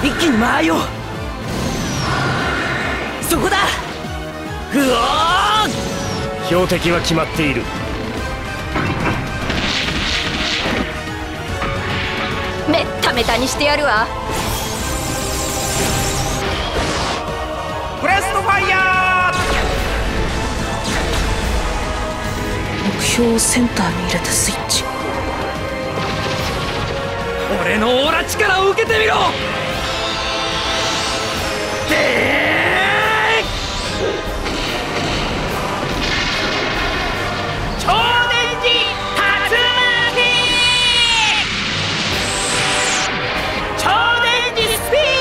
一気に回よう。そこだ。うおー、 標的は決まっている。 めっためたにしてやるわ。 ブレストファイヤ目標をセンターに入れてスイッチ。 ー、俺のオーラ力を受けてみろ。超電磁竜巻、超電磁スピン。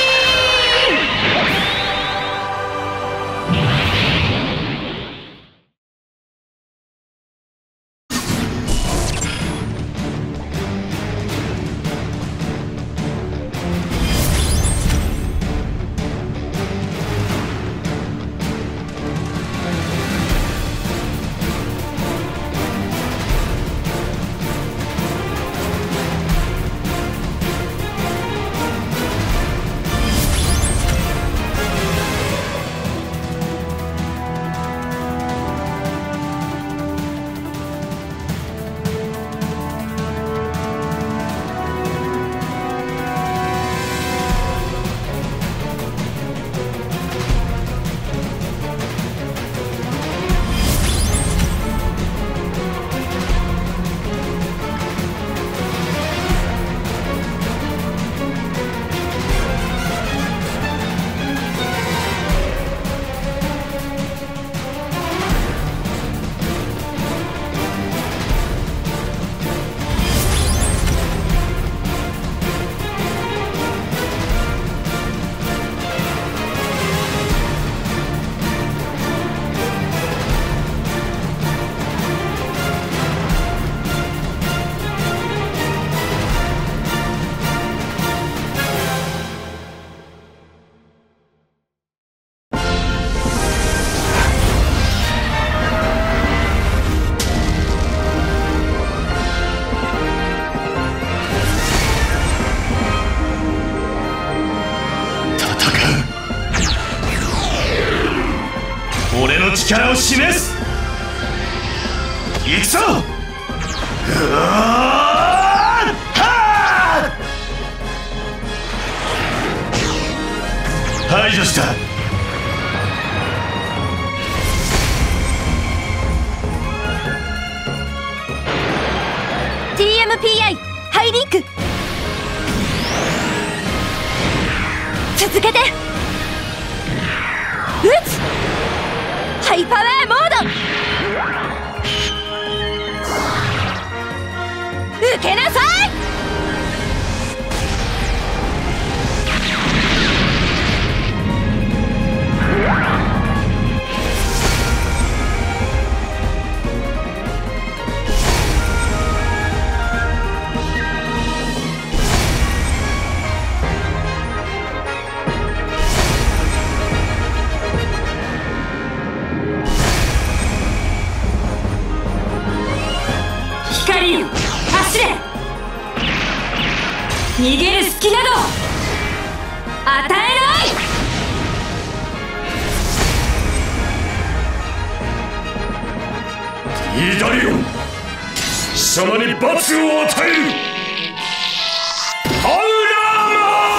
俺の力を示す。行くぞ。排除した。 TMPI ハイリンク、続けて撃つ。ハイパワーモード、受けなさい。光よ、走れ。逃げる隙など与えない。 イダリオン、貴様に罰を与える。ハウラー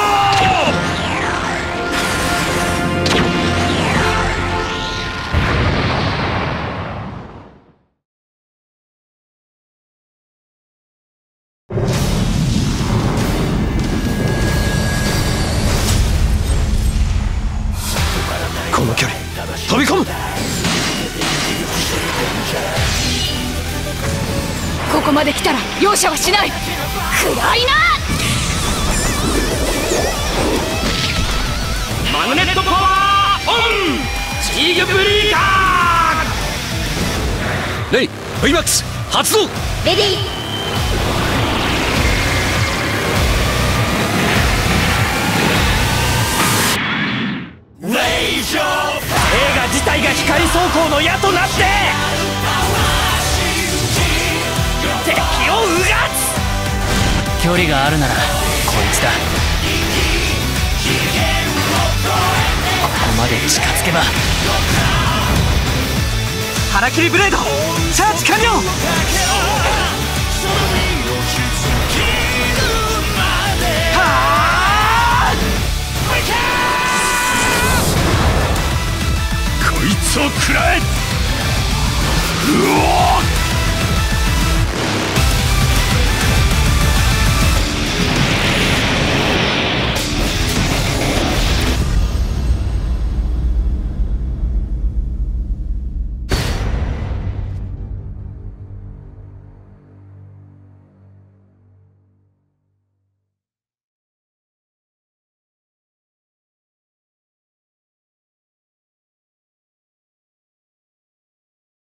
この距離飛び込む。 ここまで来たら容赦はしない。暗いな。 マグネットパワーオン。チーグブリーカー。レイ VMAX 発動。 レディー。 映画自体が光走行の矢となって敵をうがつ。距離があるならこいつだ。 ここまで近づけば腹切りブレードチャージ完了。 こいつを食らえ。うお